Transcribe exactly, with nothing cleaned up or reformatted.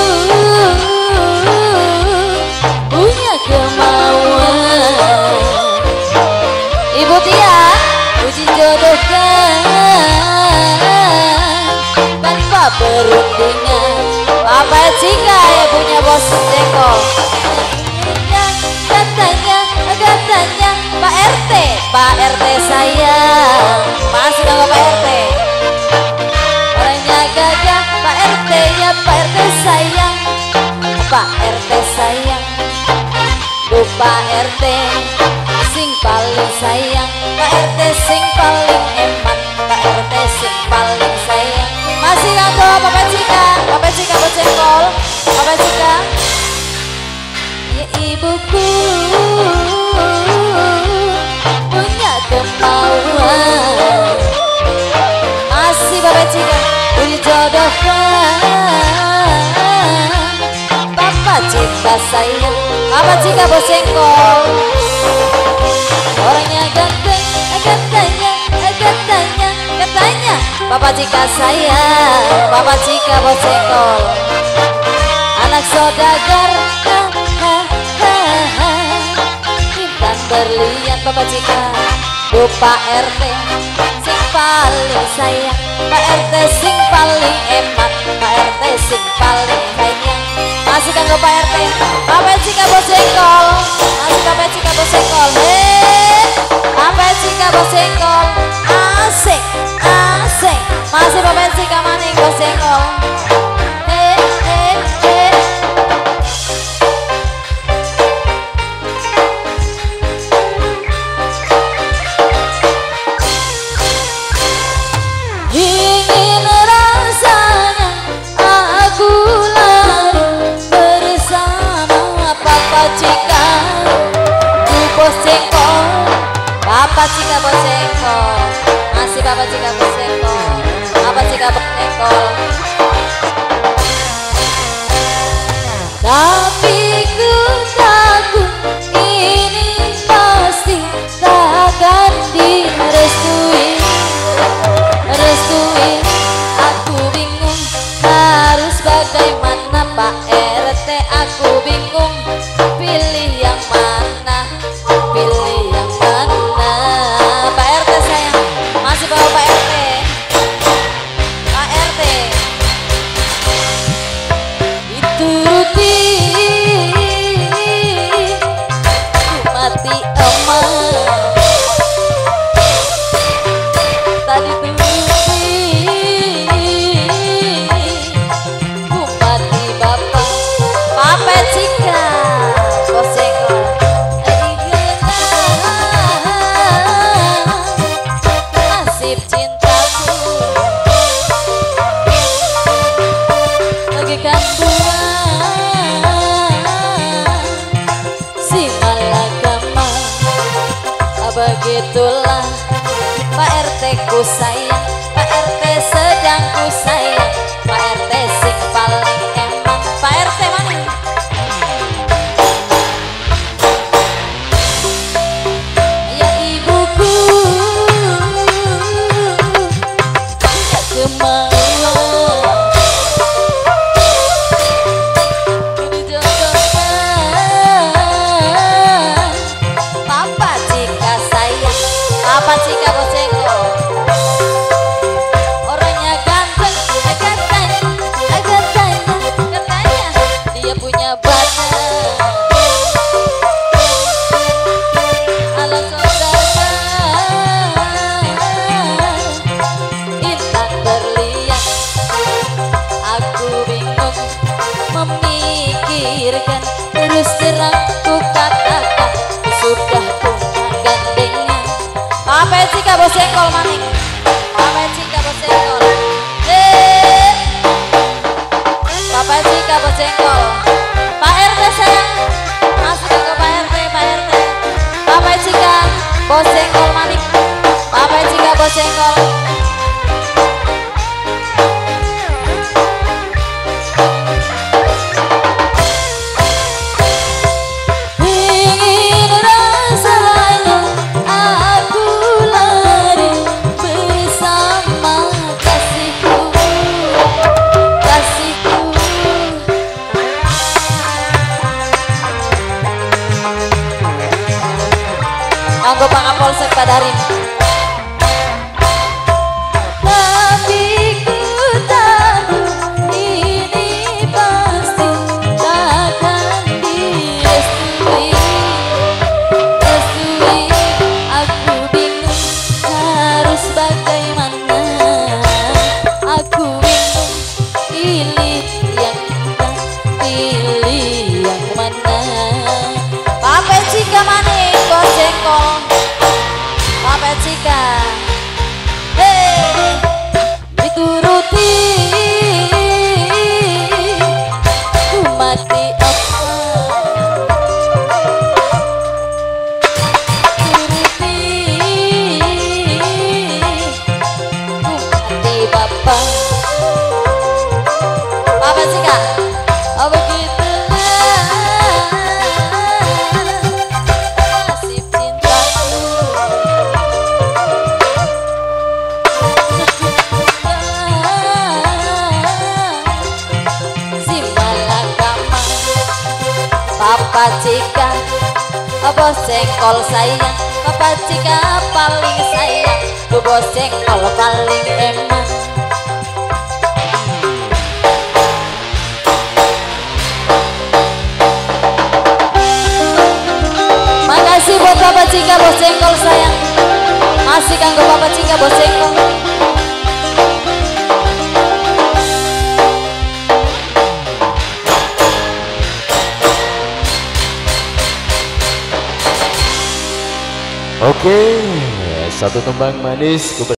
punya kemauan. Ibu Tia, uji jodohkan tanpa perundingan. Bapak Cika yang punya bos Deko. Katanya, katanya Pak R T, Pak R T sayang. Masih nama Pak R T. Orangnya gagah, Pak R T ya Pak R T sayang. Pak R T sayang. Duh Pak R T sing paling sayang. Pak R T sing paling eman. Pak R T sing paling sayang. Masih kanggo Bapak Cika, Bapak Cika bercengkol, Bapak Cika. Ya ibuku punya kemauan. Masih Bapak Cika dijodohkan. Bapak Cika sayang, Bapak Cika bercengkol. Orangnya ganteng, katanya, katanya, katanya Bapak Cika sayang, Bapak Cika bercengkol. Anak saudagar, ha, ha, ha, ha. Intan berlian Bapak Cika. Duh Pak R T sing paling sayang. Pak R T sing paling emak. Pak R T sing paling sayang. Masih kanggo Pak R T, Bapak Cika bercengkol. Masih Bapak Cika bercengkol. Hei, Bapak Cika bercengkol. Asik, asik. Masih Bapak Cika maning bercengkol. Hei, hei, hei. Ingin rasanya aku lari bersama Papa Cika. Ku bercengkol, Papa Cika bercengkol. Masih Papa Cika bercengkol, Papa Cika bercengkol. Tapi ku takut ini pasti takkan direstui. Restui, aku bingung harus bagaimana Pak R T. Aku bingung pilih yang mana, pilih yang mana. Pak R T sayang, masih bawa Pak R T, Pak R T. Dituruti, ku mati emas. Tadi tuh Bapak Cika bercengkol. Nasib cintaku bagaikan buah si malakama. Begitulah Pak R T ku sayang, Pak R T sedang ku sayang. Pak R T sing paling emang. Pak R T mana? Ya ibuku punya kemauan. Dijodohkan Papa Cika sayang, Papa Cika bercengkol. Orangnya ganteng, katanya, katanya, katanya dia punya badan. Alam saudara, intan berlian. Aku bingung memikirkan, terus terang ku katakan sudah punya gandengan. Bapak Cika bercengkol maning, Bapak Cika bercengkol. Eh, Bapak Cika bercengkol. Pak R T sayang, masuk ke Pak R T, Pak R T. Bapak Cika bercengkol maning, Bapak Cika bercengkol. Ingin rasanya aku lari kanggo Pak Kapolsek Badarin. Papa Cika, bos cengkol sayang. Papa Cika paling sayang, bos cengkol paling eman. Makasih buat Papa Cika, bos cengkol sayang. Masih kanggo Papa Cika, bos cengkol. Oke, satu tembang manis.